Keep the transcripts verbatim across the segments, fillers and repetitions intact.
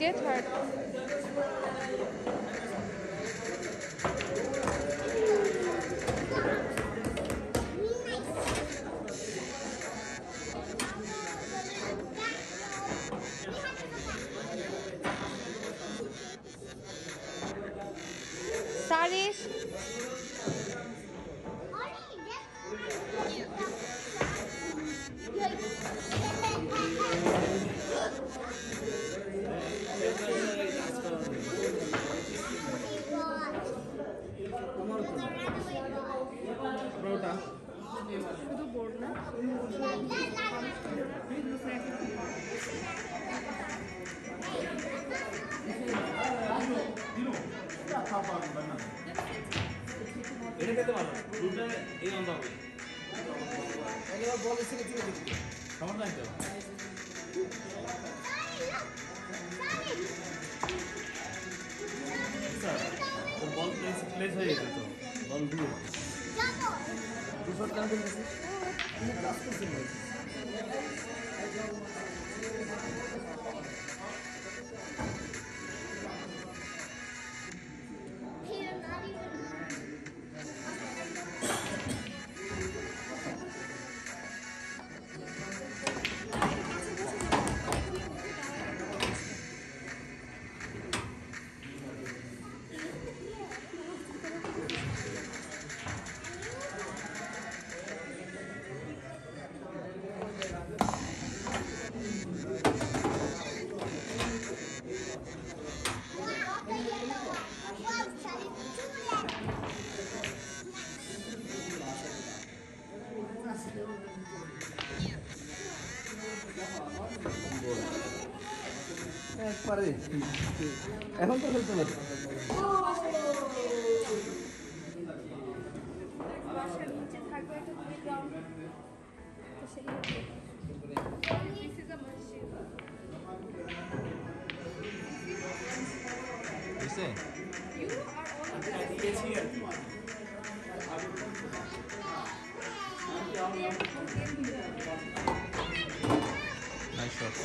get hurt. Sarish. শুধু board না এটা খেতে ভালো দুটো এই অন্ধ হবে এগুলো বল এসে গেছে খবর নাই তো স্যার ও বল প্লেস প্লেস হয়ে গেছে তো বল দিয়ে দুশো টাকা দিয়ে দিছি আমি ক্লাস করছি পারে এখন তো খেলতে পারে Nice shot.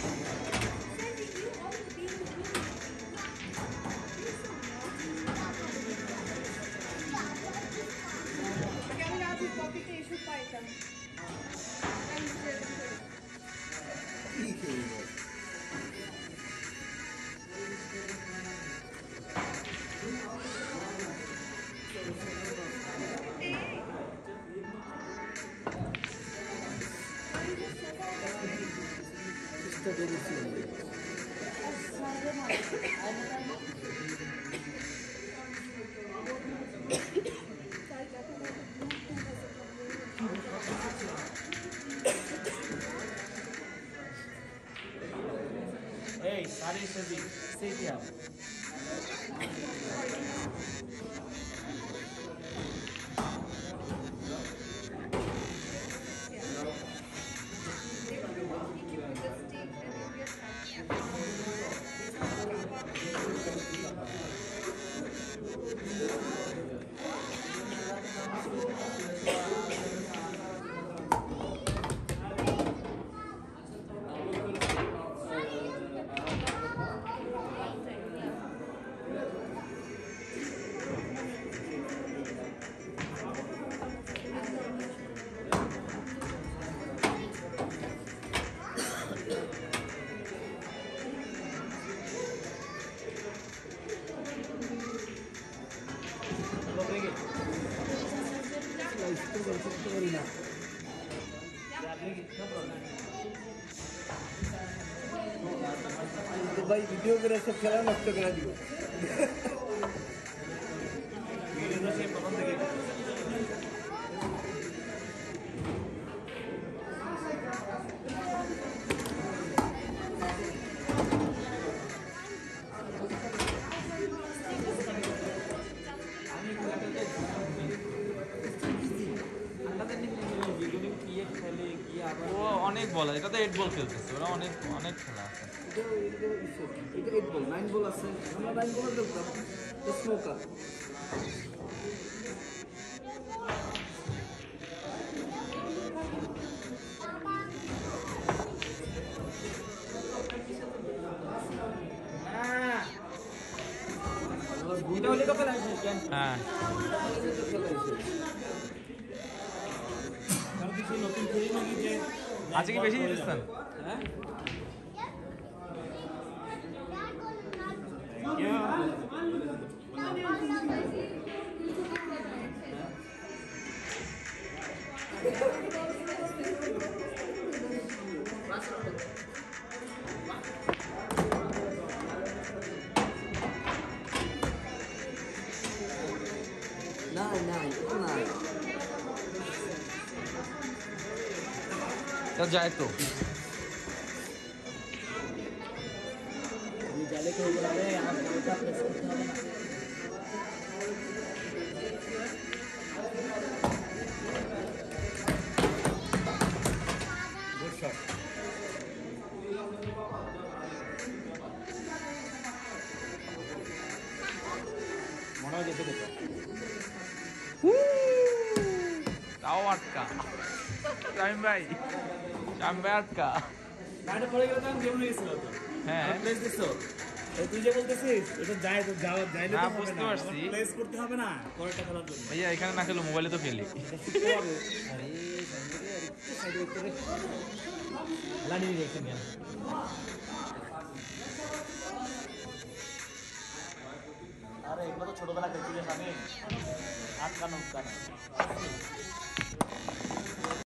Hey, sorry, Shabi. Stay here. भाई वीडियो करे सब खेला नष्ट करा दियो वीडियो तो सेम पसंद है ও অনেক বল এটা তো এইট বল খেলতেছে ওরা অনেক অনেক খেলা আছে এটা এইট বল নাইন বল আছে আমরা নাইন বল খেলতাম স্মোকার এটা হলে তো খেলা শেষ কেন? হ্যাঁ তাহলে তো খেলা শেষ। কারণ কিছু নতুন খেলি নাকি যে আজকে কি বেশি জিতেছেন? হ্যাঁ? নাই নাই এটা নাই তো যায় তো আমি জালে খেয়ে গেলে আমার বলটা প্রেস করতে হবে না গুড শট মনে হয় যেতে দেখো তাও আটকা শামিম ভাই শামিম ভাই আটকা গাড়িটা পড়ে গেলে তো আমি গেম হয়ে গেছিল তো হ্যাঁ প্লেস দিছো এই তুই যে বলতেছিস এটা যায় তো যাওয়া যাইলে না, তো হবে বুঝতে না পারছি। প্লেস করতে হবে না পরেরটা খেলার জন্য ভাইয়া এখানে না খেলো মোবাইলে তো খেলি আরে সাইডে আর একটু সাইডে করে লানি রেখে গেল আরে এগুলো তো ছোটবেলা খেলছি রে স্বামী আটকানো উটকানো